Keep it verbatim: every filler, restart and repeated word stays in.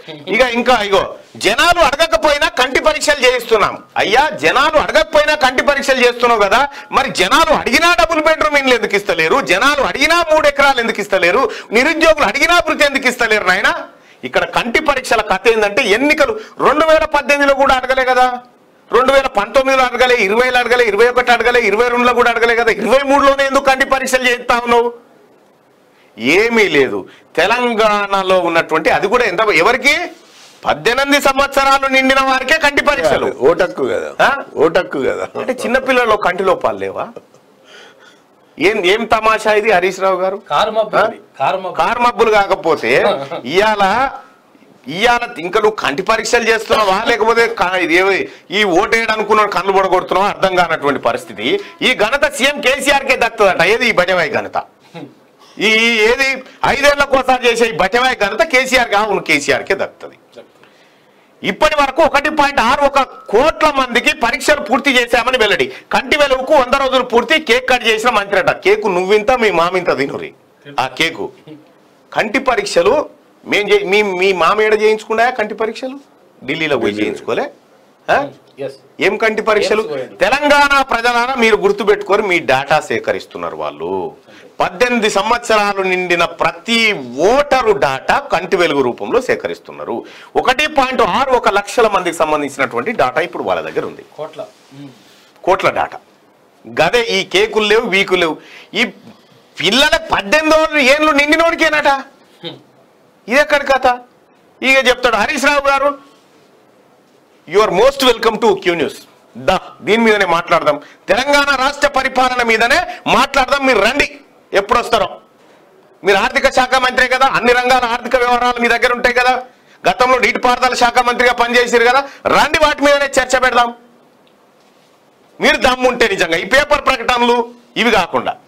ఇక ఇంకా ఇగో జనాలు అడగకపోయినా కంటి పరీక్షలు చేయిస్తున్నాం. అయ్యా జనాలు అడగకపోయినా కంటి పరీక్షలు చేస్తున్నావు కదా, మరి జనాలు అడిగినా డబుల్ బెడ్రూమ్ ఇండ్లు ఎందుకు ఇస్తలేరు, జనాలు అడిగినా మూడు ఎకరాలు ఎందుకు ఇస్తలేరు, నిరుద్యోగులు అడిగినా వృత్తి ఎందుకు ఇస్తలేరు నాయన? ఇక్కడ కంటి పరీక్షల కథ ఏంటంటే ఎన్నికలు రెండు వేల పద్దెనిమిదిలో కూడా అడగలే కదా, రెండు వేల పంతొమ్మిదిలో అడగలే, ఇరవైలో అడగలే, ఇరవై ఒకటి అడగలే, ఇరవై రెండులో కూడా అడగలే కదా, ఇరవై మూడులోనే ఎందుకు కంటి పరీక్షలు చేస్తా ఉన్నావు? ఏమీ లేదు. తెలంగాణలో ఉన్నటువంటి అది కూడా ఎంత ఎవరికి పద్దెనిమిది సంవత్సరాలు నిండిన వారికే కంటి పరీక్షలు. ఓటక్కు కదా, ఓటక్కు కదా. అంటే చిన్నపిల్లలు కంటి లోపాలు లేవా? ఏం ఏం తమాషా ఇది హరీష్ రావు గారు? కార్మబ్బులు కాకపోతే ఇవాళ ఇవాళ ఇంకా నువ్వు కంటి పరీక్షలు చేస్తున్నావా లేకపోతే ఈ ఓటేయడం అనుకున్నావు కళ్ళు పొడగొడుతున్నావా అర్థం కానటువంటి పరిస్థితి. ఈ ఘనత సీఎం కేసీఆర్కే దక్కుతుందట. ఏది ఈ బటవాయి ఘనత, ఈ ఏది ఐదేళ్లకోసారి చేసే ఈ బటవాయి ఘనత కేసీఆర్ కావును కేసీఆర్కే దక్కుతుంది. ఇప్పటి వరకు ఒకటి పాయింట్ ఆరు ఒక కోట్ల మందికి పరీక్షలు పూర్తి చేశామని వెల్లడి. కంటి వెలుగుకు వంద రోజులు పూర్తి, కేక్ కట్ చేసిన మంత్రి అట. కేకు నువ్వింత మీ మామింత తినురి. ఆ కేకు కంటి పరీక్షలు మేము మీ మీ మామేడ చేయించుకున్నా కంటి పరీక్షలు ఢిల్లీలో పోయి చేయించుకోలే. ఏం కంటి పరీక్షలు? తెలంగాణ ప్రజలారా మీరు గుర్తుపెట్టుకొని మీ డేటా సేకరిస్తున్నారు వాళ్ళు. పద్దెనిమిది సంవత్సరాలు నిండిన ప్రతి ఓటరు డాటా కంటి వెలుగు రూపంలో సేకరిస్తున్నారు. ఒకటి పాయింట్ ఆరు ఒక లక్షల మందికి సంబంధించినటువంటి డాటా ఇప్పుడు వాళ్ళ దగ్గర ఉంది. కోట్ల కోట్ల డాటా గదే. ఈ కేకులు లేవు, వీకులు లేవు. ఈ పిల్లలకు పద్దెనిమిది ఏళ్ళు నిండినోడికేనట. ఇది ఎక్కడి కథ? ఇక చెప్తాడు Harish Rao garu, you are most welcome to Q News. దా దీని మీదనే మాట్లాడదాం, తెలంగాణ రాష్ట్ర పరిపాలన మీదనే మాట్లాడదాం. మీరు రండి, ఎప్పుడు వస్తారో. మీరు ఆర్థిక శాఖ మంత్రే కదా, అన్ని రంగాల ఆర్థిక వ్యవహారాలు మీ దగ్గర ఉంటాయి కదా, గతంలో నీటిపారుదల శాఖ మంత్రిగా పనిచేసారు కదా, రండి వాటి మీదనే చర్చ పెడదాం. మీరు దమ్ముంటే నిజంగా ఈ పేపర్ ప్రకటనలు ఇవి కాకుండా